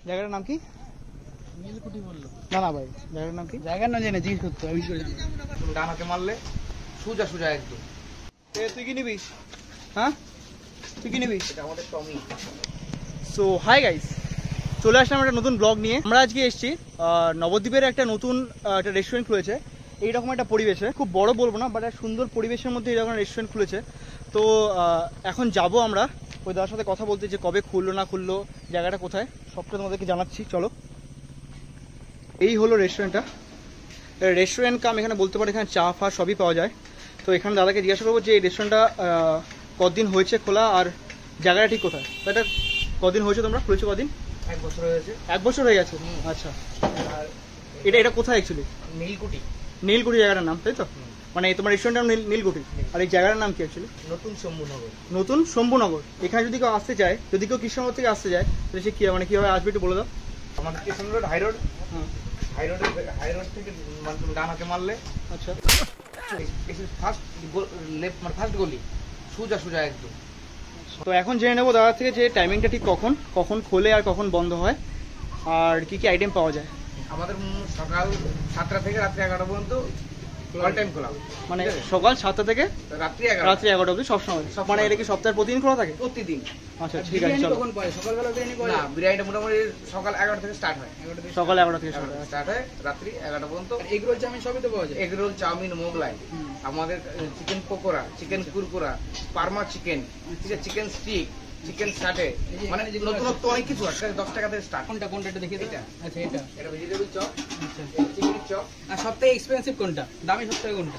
জায়গাটার নাম কি? নীলকুঠি বললো। না না ভাই, জায়গাটার নাম কি? জায়গার নাম জানি জিজ্ঞেস করতে হবে, তুমি ডান হাতে মারলে সোজা সোজা একদম। তুই কি নিবি? হ্যাঁ তুই কি নিবি? এটা আমাদের টমি। সো হাই গাইস, চলে আসলাম একটা নতুন ব্লগ নিয়ে। আমরা আজকে এসেছি নবদ্বীপের একটা নতুন একটা রেস্টুরেন্ট খুলেছে এইরকম একটা পরিবেশে, খুব বড় বলবো না বাট একটা সুন্দর পরিবেশের মধ্যে এইরকম রেস্টুরেন্ট খুলেছে। তো এখন যাব আমরা ওই দাদার সাথে কথা বলতে, যে কবে খুললো না খুললো, জায়গাটা কোথায়, সবটা তোমাদেরকে জানাচ্ছি। চলো, এই হলো রেস্টুরেন্টটা। রেস্টুরেন্ট কাম এখানে বলতে পারো, এখানে চা ফা সবই পাওয়া যায়। তো এখানে দাদাকে জিজ্ঞাসা করবো যে এই রেস্টুরেন্টটা কতদিন হয়েছে খোলা আর জায়গাটা ঠিক কোথায়। তো এটা কদিন হয়েছে তোমরা খুলেছো? কদিন? 1 বছর হয়েছে। 1 বছর হয়ে গেছে। আচ্ছা, আর এটা কোথায় অ্যাকচুয়ালি? নীলকুঠি। নীলকুঠি জায়গাটার নাম, তাই তো? মানে তোমার রেস্টুরেন্টের নাম নীলকুঠি, আর এই জায়গাটার নাম কি অ্যাকচুয়ালি? নতুন শম্ভুনগর। নতুন শম্ভুনগর। এখানে যদি কেউ আসতে চায়, যদি কেউ কৃষ্ণনগর থেকে আসতে যায়, তাহলে সে কি মানে কিভাবে আসবে একটু বলে দাও। আমাদের station road, high road. High road থেকে মানে তুমি ডান হাতে মারলে, আচ্ছা, ফার্স্ট লেফট মানে ফার্স্ট গলি, সোজা সোজা একদম। তো এখন জেনে নেবো দাদার থেকে যে টাইমিংটা ঠিক কখন কখন খোলে আর কখন বন্ধ হয়, আর কি কি আইটেম পাওয়া যায়। আমাদের সকাল 7টা থেকে রাত্রি 11টা পর্যন্ত অল টাইম খোলা। মানে সকাল 7টা থেকে রাত্রি 11টা অবধি সবসময়। মানে এটা কি সপ্তাহের প্রতিদিন খোলা থাকে? প্রতিদিন। আচ্ছা ঠিক আছে, চলো। সকালবেলা বিরিয়ানি পাওয়া যায়? না, বিরিয়ানিটা মোটামুটি সকাল 11টা থেকে স্টার্ট হয়। সকাল 11টা থেকে স্টার্ট হয়, রাত্রি 11টা পর্যন্ত। এগ রোল চাউমিন সবই তো পাওয়া যায়? এগ রোল, চাউমিন, মোগলাই, আমাদের চিকেন পকোড়া, চিকেন কুরকুরা, পার্মা চিকেন, ঠিক আছে, চিকেন স্টিক, চিকেন সাটে, মানে নতুনত্ব অনেক কিছু আছে। 10 টাকা থেকে স্টার্ট। কোনটা কোনটা এটা দেখিয়ে দিটা। আচ্ছা, এটা ভেজিটেবল চপ, আচ্ছা, চিকেন চপ। আর সবথেকে এক্সপেন্সিভ কোনটা, দামি সবথেকে কোনটা?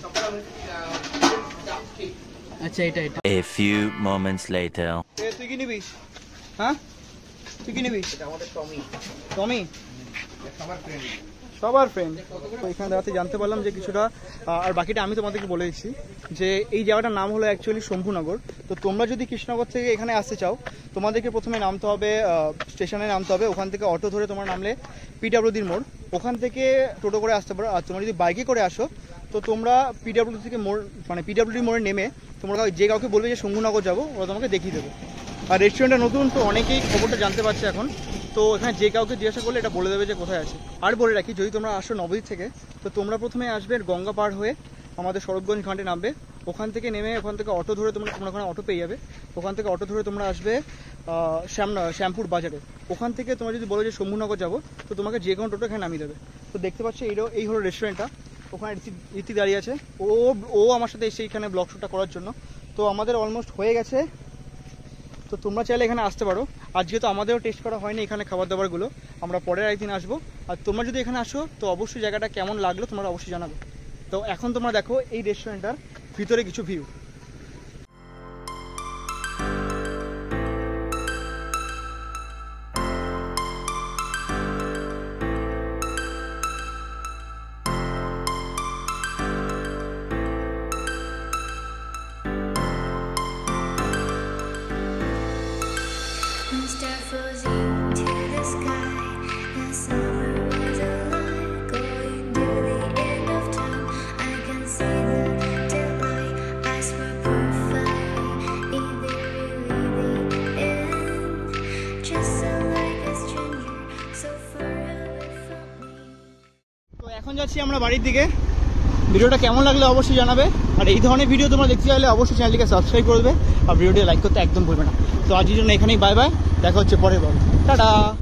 আচ্ছা, এটা A few moments later. তুই কি নিবি? হ্যাঁ তুই কি নিবি? এটা আমাদের টমি। টমি সবার ফ্রেন্ড। সবার ফ্রেন্ড। তো এখানে দাঁড়াতে জানতে পারলাম যে কিছুটা, আর বাকিটা আমি তোমাদেরকে বলে দিচ্ছি যে এই জায়গাটার নাম হলো অ্যাকচুয়ালি শম্ভুনগর। তো তোমরা যদি কৃষ্ণনগর থেকে এখানে আসতে চাও, তোমাদেরকে প্রথমে নামতে হবে স্টেশনে নামতে হবে। ওখান থেকে অটো ধরে তোমরা নামলে পিডাব্লিউডির মোড়, ওখান থেকে টোটো করে আসতে পারো। আর তোমরা যদি বাইকে করে আসো তো তোমরা পিডাব্লিউডি থেকে মোড় মানে পিডাব্লিউডি মোড়ে নেমে তোমরা যে কাউকে বলবে যে শম্ভুনগর যাবো, ওরা তোমাকে দেখিয়ে দেবে। আর রেস্টুরেন্টটা নতুন, তো অনেকেই খবরটা জানতে পারছে এখন। তো এখানে যে কাউকে জিজ্ঞাসা করলে এটা বলে দেবে যে কোথায় আছে। আর বলে রাখি, যদি তোমরা আসো নবদ্বীপ থেকে, তো তোমরা প্রথমে আসবে গঙ্গা পার হয়ে আমাদের সড়কগঞ্জ ঘাটে নামবে। ওখান থেকে নেমে ওখান থেকে অটো ধরে তোমরা ওখানে অটো পেয়ে যাবে। ওখান থেকে অটো ধরে তোমরা আসবে শ্যামপুর বাজারে। ওখান থেকে তোমরা যদি বলো যে শম্ভুনগর যাবো, তো তোমাকে যে কোনো টোটো এখানে নামিয়ে দেবে। তো দেখতে পাচ্ছ এই হলো রেস্টুরেন্টটা। ওখানে রীতি দাঁড়িয়ে আছে, ও আমার সাথে এসে এখানে ব্লগ শ্যুটটা করার জন্য। তো আমাদের অলমোস্ট হয়ে গেছে। তো তোমরা চাইলে এখানে আসতে পারো। আর যেহেতু আমাদেরও টেস্ট করা হয়নি এখানে খাবার দাবারগুলো, আমরা পরের একদিন আসবো। আর তোমরা যদি এখানে আসো তো অবশ্যই জায়গাটা কেমন লাগলো তোমরা অবশ্যই জানাবে। তো এখন তোমরা দেখো এই রেস্টুরেন্টটার ভিতরে কিছু ভিউ। এখন যাচ্ছি আমরা বাড়ির দিকে। ভিডিওটা কেমন লাগলে অবশ্যই জানাবে। আর এই ধরনের ভিডিও তোমরা দেখতে চাইলে অবশ্যই চ্যানেলটিকে সাবস্ক্রাইব করবে আর ভিডিওটি লাইক করতে একদম ভুলবে না। তো আজকের জন্য এখানেই বাই বাই, দেখা হচ্ছে পরের বার। টাটা।